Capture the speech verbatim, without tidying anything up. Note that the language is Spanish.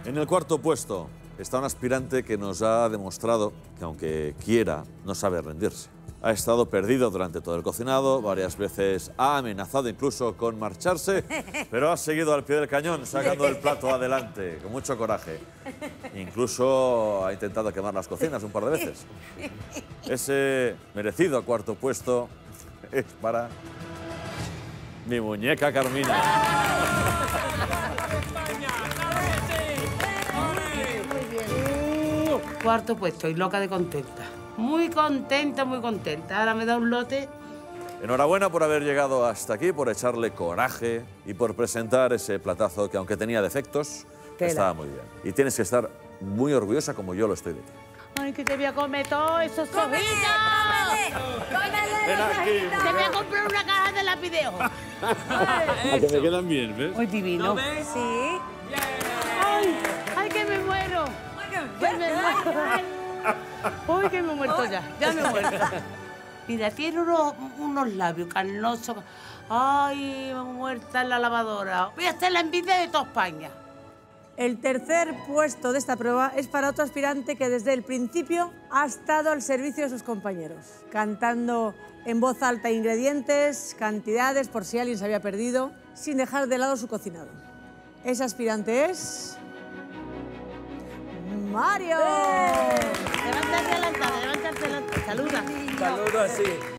En el cuarto puesto está un aspirante que nos ha demostrado que, aunque quiera, no sabe rendirse. Ha estado perdido durante todo el cocinado, varias veces ha amenazado incluso con marcharse, pero ha seguido al pie del cañón, sacando el plato adelante, con mucho coraje. Incluso ha intentado quemar las cocinas un par de veces. Ese merecido cuarto puesto es para mi muñeca Carmina. Cuarto puesto y loca de contenta. Muy contenta, muy contenta. Ahora me da un lote. Enhorabuena por haber llegado hasta aquí, por echarle coraje y por presentar ese platazo que, aunque tenía defectos, Tela. estaba muy bien. Y tienes que estar muy orgullosa, como yo lo estoy de ti. Ay, que te voy a comer todos esos ojitos. Ven aquí. Te voy a comprar una caja de lapideo. A que me quedan bien, ¿ves? Muy divino. Sí. Ay, ay, que me muero. Que me muero. Uy, que me he muerto ya. Ya me he muerto. Mira, tiene unos, unos labios carnosos. Ay, muerta en la lavadora. Voy a hacer la envidia de toda España. El tercer puesto de esta prueba es para otro aspirante que desde el principio ha estado al servicio de sus compañeros, cantando en voz alta ingredientes, cantidades, por si alguien se había perdido, sin dejar de lado su cocinado. Ese aspirante es... ¡Mario! Levántate adelante, levántate adelante. Saluda. Saludos así.